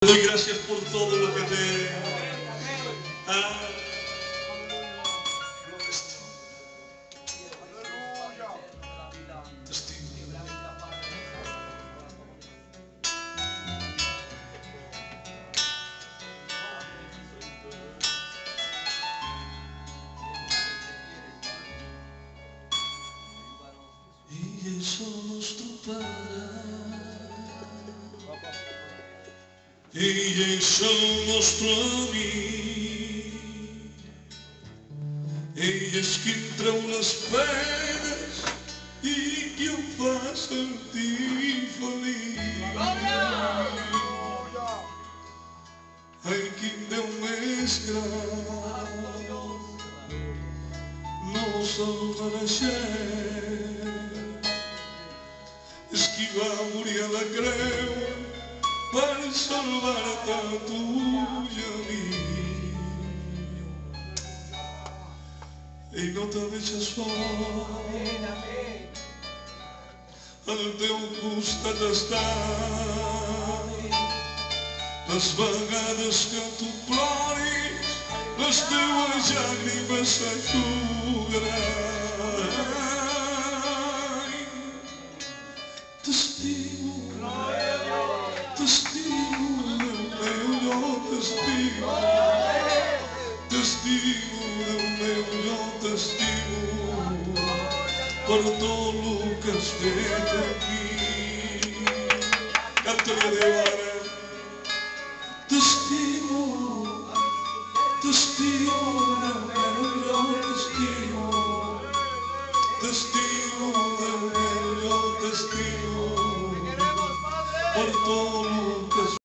doy gracias por todo lo que te ha y somos tu Padre, e somos tu amigo, és qui treu les penes i qui em fa sentir feliç. Ai, quin Déu més gran, no se'l mereixem. És qui va morir a la creu per salvar-te a tu i a mi. Ell no te deixa sol, al teu costat està. Les vegades que tu ploris, les teues llàgrimes s'eixugaran. T'estimo, t'estimo, Déu meu, jo t'estimo. T'estimo, Déu meu, jo t'estimo, per tot el que has fet aquí. Canta-li a Déu ara. T'estimo, t'estimo, Déu meu, jo t'estimo. T'estimo, Déu meu, jo t'estimo, per tot